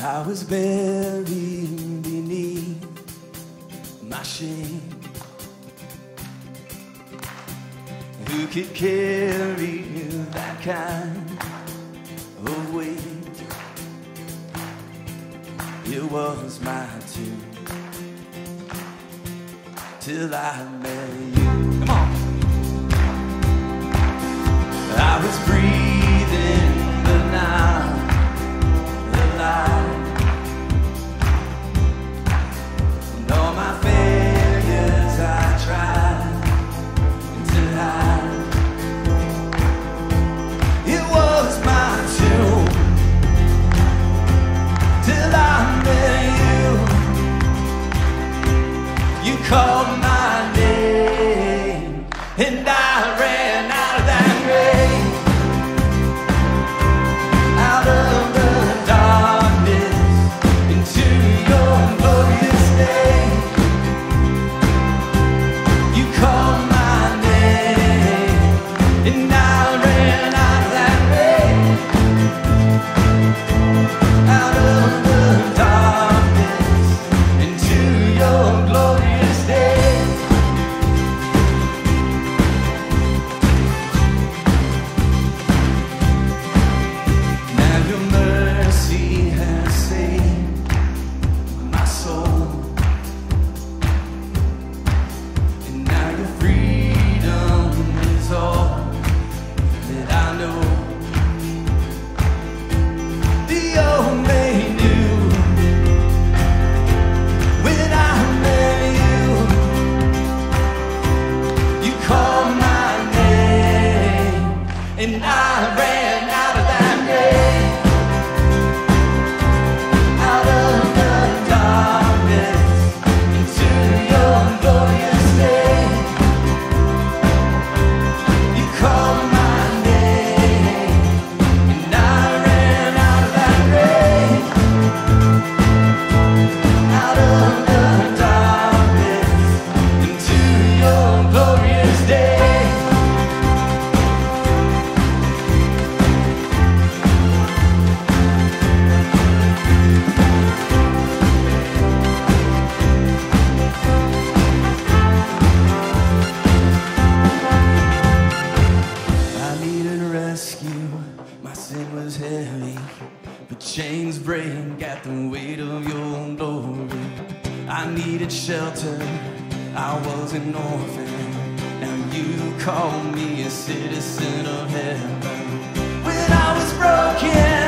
I was buried beneath my shame. Who could carry that kind of weight? It was my tomb till I met you. Come on. I was breathing but not alive. And all my failures I tried to hide. It was my tomb till I met you. You called my name and I ran out of that grave, out of the darkness into your glorious day. You called my name and I ran out of that grave, out of the darkness into your glorious day. Now your mercy has saved my soul, and now your freedom is all that I know. The old me knew when I met you. You called my name and I ran out of that grave, out of the darkness into your glorious day. You called my name and I ran out of that grave, out of the darkness into your glorious day. I needed rescue, my sin was heavy, but chains break at the weight of your glory. I needed shelter, I was an orphan, now you call me a citizen of heaven. When I was broken